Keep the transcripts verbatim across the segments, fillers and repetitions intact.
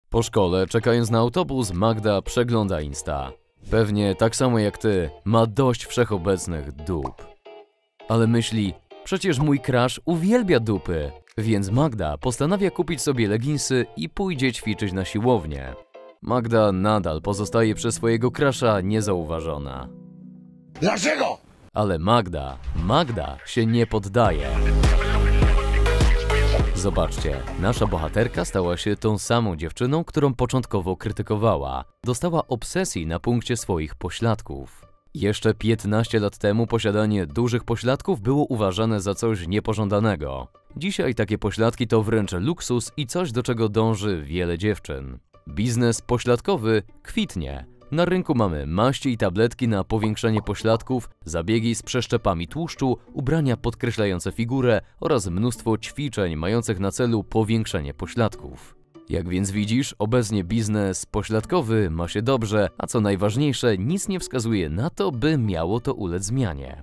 Po szkole, czekając na autobus, Magda przegląda Insta. Pewnie tak samo jak ty, ma dość wszechobecnych dup. Ale myśli, przecież mój crush uwielbia dupy, więc Magda postanawia kupić sobie leginsy i pójdzie ćwiczyć na siłownię. Magda nadal pozostaje przez swojego crusha niezauważona. Dlaczego? Ale Magda, Magda się nie poddaje. Zobaczcie, nasza bohaterka stała się tą samą dziewczyną, którą początkowo krytykowała. Dostała obsesji na punkcie swoich pośladków. Jeszcze piętnaście lat temu posiadanie dużych pośladków było uważane za coś niepożądanego. Dzisiaj takie pośladki to wręcz luksus i coś, do czego dąży wiele dziewczyn. Biznes pośladkowy kwitnie. Na rynku mamy maści i tabletki na powiększenie pośladków, zabiegi z przeszczepami tłuszczu, ubrania podkreślające figurę oraz mnóstwo ćwiczeń mających na celu powiększenie pośladków. Jak więc widzisz, obecnie biznes pośladkowy ma się dobrze, a co najważniejsze, nic nie wskazuje na to, by miało to ulec zmianie.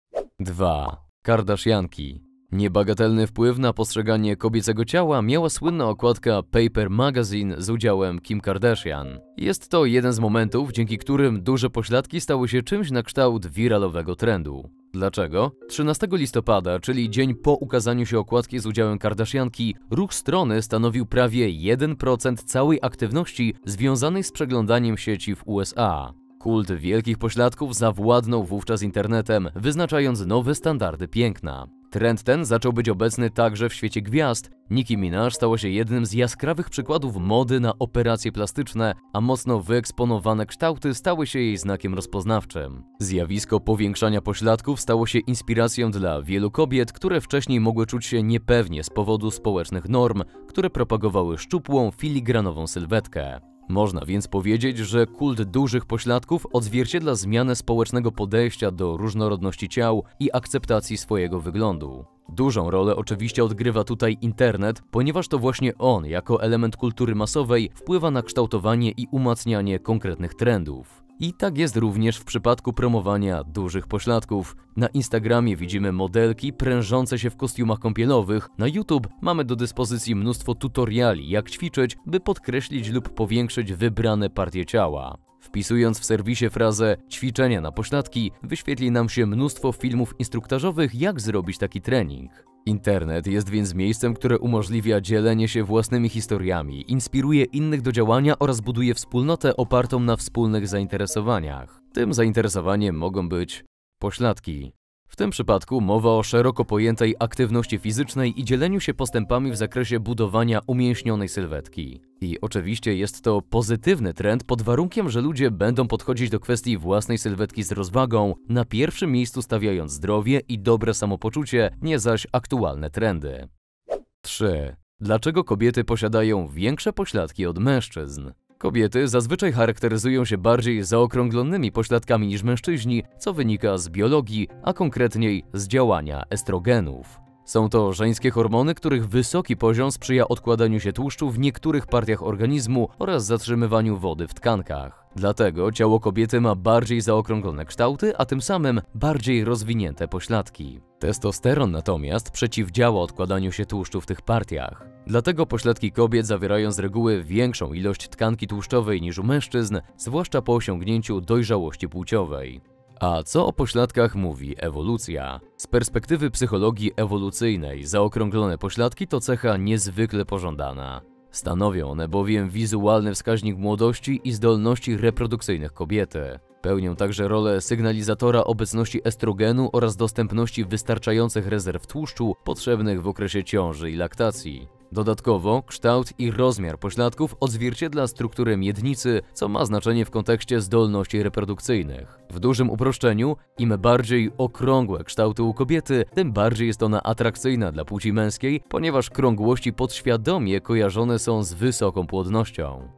dwa. Kardashianki. Niebagatelny wpływ na postrzeganie kobiecego ciała miała słynna okładka Paper Magazine z udziałem Kim Kardashian. Jest to jeden z momentów, dzięki którym duże pośladki stały się czymś na kształt wiralowego trendu. Dlaczego? trzynastego listopada, czyli dzień po ukazaniu się okładki z udziałem Kardashianki, ruch strony stanowił prawie jeden procent całej aktywności związanej z przeglądaniem sieci w U S A. Kult wielkich pośladków zawładnął wówczas internetem, wyznaczając nowe standardy piękna. Trend ten zaczął być obecny także w świecie gwiazd. Nicki Minaj stała się jednym z jaskrawych przykładów mody na operacje plastyczne, a mocno wyeksponowane kształty stały się jej znakiem rozpoznawczym. Zjawisko powiększania pośladków stało się inspiracją dla wielu kobiet, które wcześniej mogły czuć się niepewnie z powodu społecznych norm, które propagowały szczupłą, filigranową sylwetkę. Można więc powiedzieć, że kult dużych pośladków odzwierciedla zmianę społecznego podejścia do różnorodności ciał i akceptacji swojego wyglądu. Dużą rolę oczywiście odgrywa tutaj internet, ponieważ to właśnie on, jako element kultury masowej, wpływa na kształtowanie i umacnianie konkretnych trendów. I tak jest również w przypadku promowania dużych pośladków. Na Instagramie widzimy modelki prężące się w kostiumach kąpielowych, na YouTube mamy do dyspozycji mnóstwo tutoriali, jak ćwiczyć, by podkreślić lub powiększyć wybrane partie ciała. Wpisując w serwisie frazę ćwiczenia na pośladki, wyświetli nam się mnóstwo filmów instruktażowych, jak zrobić taki trening. Internet jest więc miejscem, które umożliwia dzielenie się własnymi historiami, inspiruje innych do działania oraz buduje wspólnotę opartą na wspólnych zainteresowaniach. Tym zainteresowaniem mogą być pośladki. W tym przypadku mowa o szeroko pojętej aktywności fizycznej i dzieleniu się postępami w zakresie budowania umięśnionej sylwetki. I oczywiście jest to pozytywny trend pod warunkiem, że ludzie będą podchodzić do kwestii własnej sylwetki z rozwagą, na pierwszym miejscu stawiając zdrowie i dobre samopoczucie, nie zaś aktualne trendy. trzy. Dlaczego kobiety posiadają większe pośladki od mężczyzn? Kobiety zazwyczaj charakteryzują się bardziej zaokrąglonymi pośladkami niż mężczyźni, co wynika z biologii, a konkretniej z działania estrogenów. Są to żeńskie hormony, których wysoki poziom sprzyja odkładaniu się tłuszczu w niektórych partiach organizmu oraz zatrzymywaniu wody w tkankach. Dlatego ciało kobiety ma bardziej zaokrąglone kształty, a tym samym bardziej rozwinięte pośladki. Testosteron natomiast przeciwdziała odkładaniu się tłuszczu w tych partiach. Dlatego pośladki kobiet zawierają z reguły większą ilość tkanki tłuszczowej niż u mężczyzn, zwłaszcza po osiągnięciu dojrzałości płciowej. A co o pośladkach mówi ewolucja? Z perspektywy psychologii ewolucyjnej zaokrąglone pośladki to cecha niezwykle pożądana. Stanowią one bowiem wizualny wskaźnik młodości i zdolności reprodukcyjnych kobiety. Pełnią także rolę sygnalizatora obecności estrogenu oraz dostępności wystarczających rezerw tłuszczu potrzebnych w okresie ciąży i laktacji. Dodatkowo kształt i rozmiar pośladków odzwierciedla strukturę miednicy, co ma znaczenie w kontekście zdolności reprodukcyjnych. W dużym uproszczeniu, im bardziej okrągłe kształty u kobiety, tym bardziej jest ona atrakcyjna dla płci męskiej, ponieważ krągłości podświadomie kojarzone są z wysoką płodnością.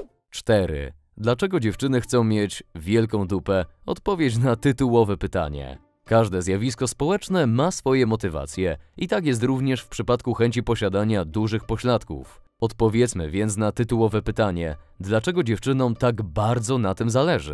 cztery. Dlaczego dziewczyny chcą mieć wielką dupę? Odpowiedź na tytułowe pytanie. Każde zjawisko społeczne ma swoje motywacje i tak jest również w przypadku chęci posiadania dużych pośladków. Odpowiedzmy więc na tytułowe pytanie, dlaczego dziewczynom tak bardzo na tym zależy?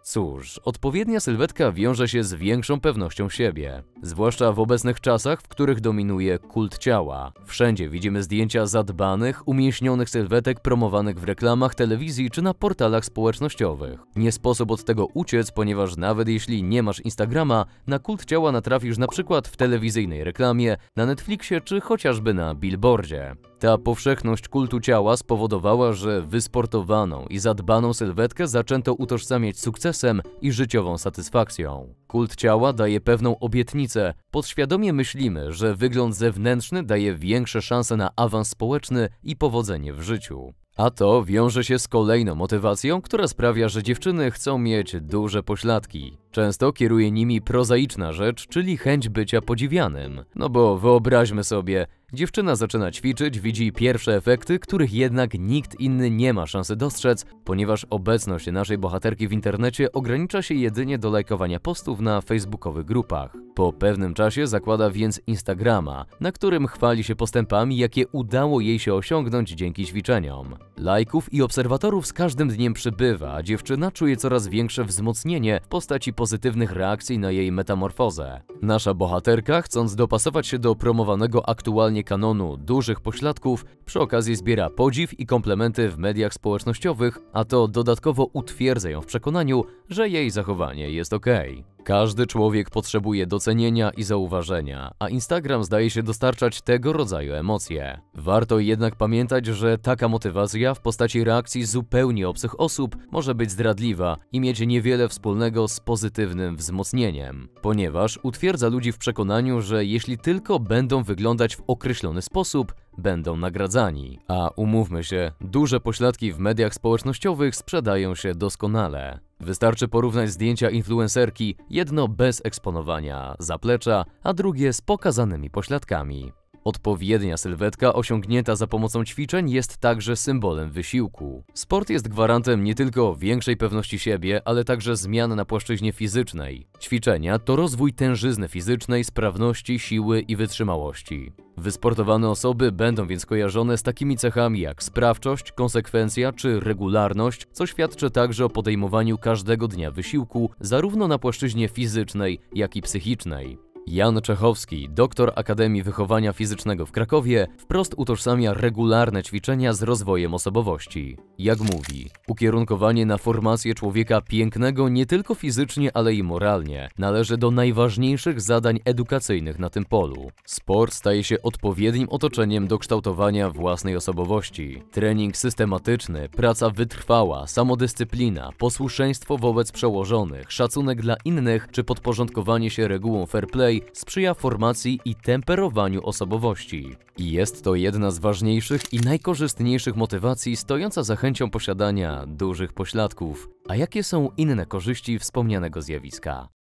Cóż, odpowiednia sylwetka wiąże się z większą pewnością siebie, zwłaszcza w obecnych czasach, w których dominuje kult ciała. Wszędzie widzimy zdjęcia zadbanych, umięśnionych sylwetek promowanych w reklamach, telewizji czy na portalach społecznościowych. Nie sposób od tego uciec, ponieważ nawet jeśli nie masz Instagrama, na kult ciała natrafisz na przykład w telewizyjnej reklamie, na Netflixie czy chociażby na billboardzie. Ta powszechność kultu ciała spowodowała, że wysportowaną i zadbaną sylwetkę zaczęto utożsamiać z sukcesem i życiową satysfakcją. Kult ciała daje pewną obietnicę. Podświadomie myślimy, że wygląd zewnętrzny daje większe szanse na awans społeczny i powodzenie w życiu. A to wiąże się z kolejną motywacją, która sprawia, że dziewczyny chcą mieć duże pośladki. Często kieruje nimi prozaiczna rzecz, czyli chęć bycia podziwianym. No bo wyobraźmy sobie, dziewczyna zaczyna ćwiczyć, widzi pierwsze efekty, których jednak nikt inny nie ma szansy dostrzec, ponieważ obecność naszej bohaterki w internecie ogranicza się jedynie do lajkowania postów na facebookowych grupach. Po pewnym czasie zakłada więc Instagrama, na którym chwali się postępami, jakie udało jej się osiągnąć dzięki ćwiczeniom. Lajków i obserwatorów z każdym dniem przybywa, a dziewczyna czuje coraz większe wzmocnienie w postaci pozytywnych reakcji na jej metamorfozę. Nasza bohaterka, chcąc dopasować się do promowanego aktualnie kanonu dużych pośladków, przy okazji zbiera podziw i komplementy w mediach społecznościowych, a to dodatkowo utwierdza ją w przekonaniu, że jej zachowanie jest okej. Każdy człowiek potrzebuje docenienia i zauważenia, a Instagram zdaje się dostarczać tego rodzaju emocje. Warto jednak pamiętać, że taka motywacja w postaci reakcji zupełnie obcych osób może być zdradliwa i mieć niewiele wspólnego z pozytywnym wzmocnieniem, ponieważ utwierdza ludzi w przekonaniu, że jeśli tylko będą wyglądać w określony sposób, będą nagradzani. A umówmy się, duże pośladki w mediach społecznościowych sprzedają się doskonale. Wystarczy porównać zdjęcia influencerki, jedno bez eksponowania zaplecza, a drugie z pokazanymi pośladkami. Odpowiednia sylwetka osiągnięta za pomocą ćwiczeń jest także symbolem wysiłku. Sport jest gwarantem nie tylko większej pewności siebie, ale także zmian na płaszczyźnie fizycznej. Ćwiczenia to rozwój tężyzny fizycznej, sprawności, siły i wytrzymałości. Wysportowane osoby będą więc kojarzone z takimi cechami jak sprawczość, konsekwencja czy regularność, co świadczy także o podejmowaniu każdego dnia wysiłku, zarówno na płaszczyźnie fizycznej, jak i psychicznej. Jan Czechowski, doktor Akademii Wychowania Fizycznego w Krakowie, wprost utożsamia regularne ćwiczenia z rozwojem osobowości. Jak mówi, ukierunkowanie na formację człowieka pięknego nie tylko fizycznie, ale i moralnie należy do najważniejszych zadań edukacyjnych na tym polu. Sport staje się odpowiednim otoczeniem do kształtowania własnej osobowości. Trening systematyczny, praca wytrwała, samodyscyplina, posłuszeństwo wobec przełożonych, szacunek dla innych czy podporządkowanie się regułom fair play sprzyja formacji i temperowaniu osobowości. I jest to jedna z ważniejszych i najkorzystniejszych motywacji stojąca za chęcią posiadania dużych pośladków. A jakie są inne korzyści wspomnianego zjawiska?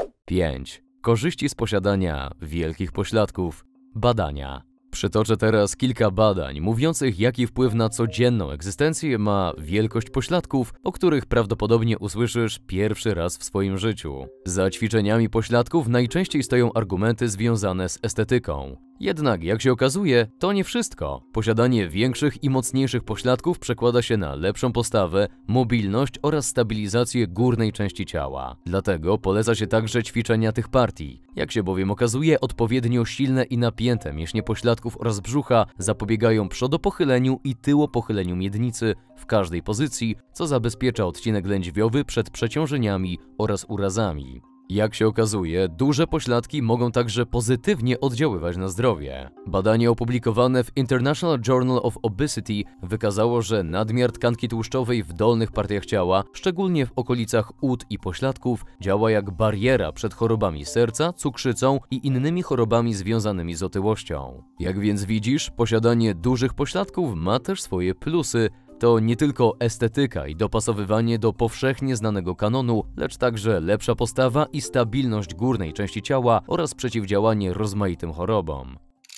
pięć. Korzyści z posiadania wielkich pośladków. Badania. Przytoczę teraz kilka badań mówiących, jaki wpływ na codzienną egzystencję ma wielkość pośladków, o których prawdopodobnie usłyszysz pierwszy raz w swoim życiu. Za ćwiczeniami pośladków najczęściej stoją argumenty związane z estetyką. Jednak, jak się okazuje, to nie wszystko. Posiadanie większych i mocniejszych pośladków przekłada się na lepszą postawę, mobilność oraz stabilizację górnej części ciała. Dlatego poleca się także ćwiczenia tych partii. Jak się bowiem okazuje, odpowiednio silne i napięte mięśnie pośladków oraz brzucha zapobiegają przodopochyleniu i tyłopochyleniu miednicy w każdej pozycji, co zabezpiecza odcinek lędźwiowy przed przeciążeniami oraz urazami. Jak się okazuje, duże pośladki mogą także pozytywnie oddziaływać na zdrowie. Badanie opublikowane w International Journal of Obesity wykazało, że nadmiar tkanki tłuszczowej w dolnych partiach ciała, szczególnie w okolicach ud i pośladków, działa jak bariera przed chorobami serca, cukrzycą i innymi chorobami związanymi z otyłością. Jak więc widzisz, posiadanie dużych pośladków ma też swoje plusy. To nie tylko estetyka i dopasowywanie do powszechnie znanego kanonu, lecz także lepsza postawa i stabilność górnej części ciała oraz przeciwdziałanie rozmaitym chorobom.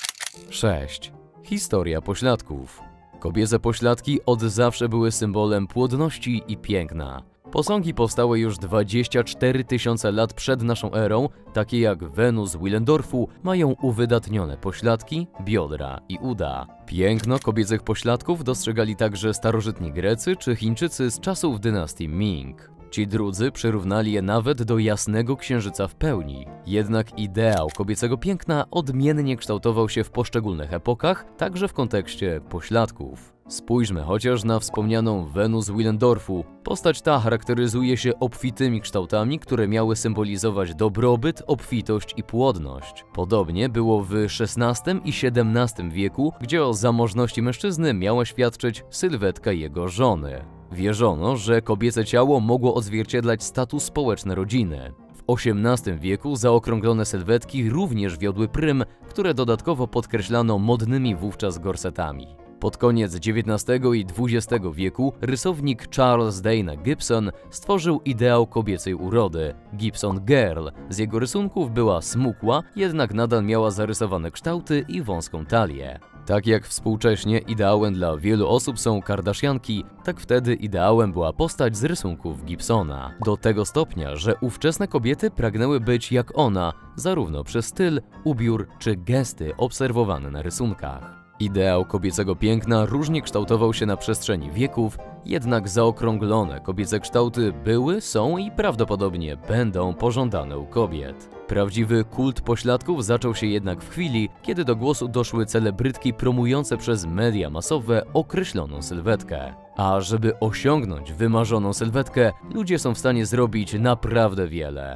sześć. Historia pośladków. Kobiece pośladki od zawsze były symbolem płodności i piękna. Posągi powstały już dwadzieścia cztery tysiące lat przed naszą erą, takie jak Wenus Willendorfu, mają uwydatnione pośladki, biodra i uda. Piękno kobiecych pośladków dostrzegali także starożytni Grecy czy Chińczycy z czasów dynastii Ming. Ci drudzy przyrównali je nawet do jasnego księżyca w pełni. Jednak ideał kobiecego piękna odmiennie kształtował się w poszczególnych epokach, także w kontekście pośladków. Spójrzmy chociaż na wspomnianą Wenus Willendorfu. Postać ta charakteryzuje się obfitymi kształtami, które miały symbolizować dobrobyt, obfitość i płodność. Podobnie było w szesnastym i siedemnastym wieku, gdzie o zamożności mężczyzny miała świadczyć sylwetka jego żony. Wierzono, że kobiece ciało mogło odzwierciedlać status społeczny rodziny. W osiemnastym wieku zaokrąglone sylwetki również wiodły prym, które dodatkowo podkreślano modnymi wówczas gorsetami. Pod koniec dziewiętnastego i dwudziestego wieku rysownik Charles Dana Gibson stworzył ideał kobiecej urody – Gibson Girl. Z jego rysunków była smukła, jednak nadal miała zarysowane kształty i wąską talię. Tak jak współcześnie ideałem dla wielu osób są Kardashianki, tak wtedy ideałem była postać z rysunków Gibsona. Do tego stopnia, że ówczesne kobiety pragnęły być jak ona, zarówno przez styl, ubiór czy gesty obserwowane na rysunkach. Ideał kobiecego piękna różnie kształtował się na przestrzeni wieków, jednak zaokrąglone kobiece kształty były, są i prawdopodobnie będą pożądane u kobiet. Prawdziwy kult pośladków zaczął się jednak w chwili, kiedy do głosu doszły celebrytki promujące przez media masowe określoną sylwetkę. A żeby osiągnąć wymarzoną sylwetkę, ludzie są w stanie zrobić naprawdę wiele.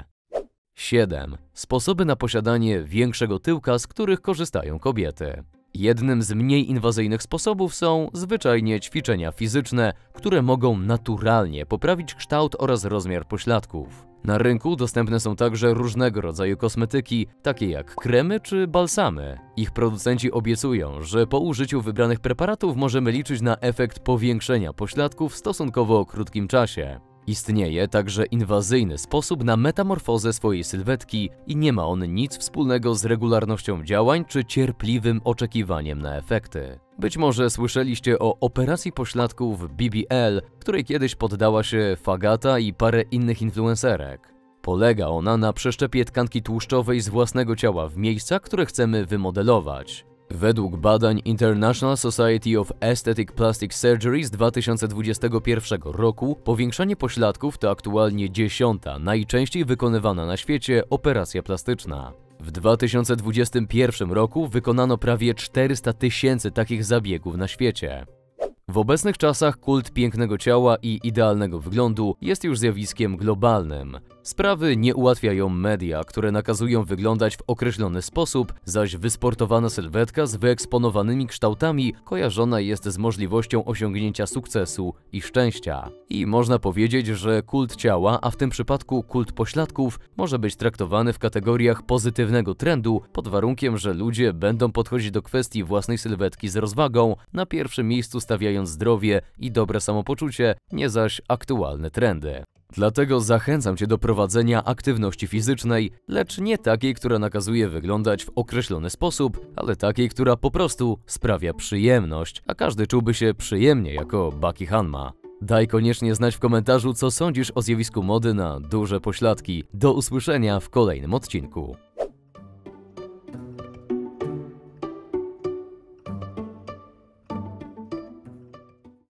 siedem. Sposoby na posiadanie większego tyłka, z których korzystają kobiety. Jednym z mniej inwazyjnych sposobów są zwyczajnie ćwiczenia fizyczne, które mogą naturalnie poprawić kształt oraz rozmiar pośladków. Na rynku dostępne są także różnego rodzaju kosmetyki, takie jak kremy czy balsamy. Ich producenci obiecują, że po użyciu wybranych preparatów możemy liczyć na efekt powiększenia pośladków w stosunkowo krótkim czasie. Istnieje także inwazyjny sposób na metamorfozę swojej sylwetki i nie ma on nic wspólnego z regularnością działań czy cierpliwym oczekiwaniem na efekty. Być może słyszeliście o operacji pośladków B B L, której kiedyś poddała się Fagata i parę innych influencerek. Polega ona na przeszczepie tkanki tłuszczowej z własnego ciała w miejsca, które chcemy wymodelować. Według badań International Society of Aesthetic Plastic Surgery z dwa tysiące dwudziestego pierwszego roku powiększanie pośladków to aktualnie dziesiąta najczęściej wykonywana na świecie operacja plastyczna. W dwa tysiące dwudziestym pierwszym roku wykonano prawie czterysta tysięcy takich zabiegów na świecie. W obecnych czasach kult pięknego ciała i idealnego wyglądu jest już zjawiskiem globalnym. Sprawy nie ułatwiają media, które nakazują wyglądać w określony sposób, zaś wysportowana sylwetka z wyeksponowanymi kształtami kojarzona jest z możliwością osiągnięcia sukcesu i szczęścia. I można powiedzieć, że kult ciała, a w tym przypadku kult pośladków, może być traktowany w kategoriach pozytywnego trendu pod warunkiem, że ludzie będą podchodzić do kwestii własnej sylwetki z rozwagą, na pierwszym miejscu stawiając zdrowie i dobre samopoczucie, nie zaś aktualne trendy. Dlatego zachęcam Cię do prowadzenia aktywności fizycznej, lecz nie takiej, która nakazuje wyglądać w określony sposób, ale takiej, która po prostu sprawia przyjemność, a każdy czułby się przyjemnie jako Baki Hanma. Daj koniecznie znać w komentarzu, co sądzisz o zjawisku mody na duże pośladki. Do usłyszenia w kolejnym odcinku.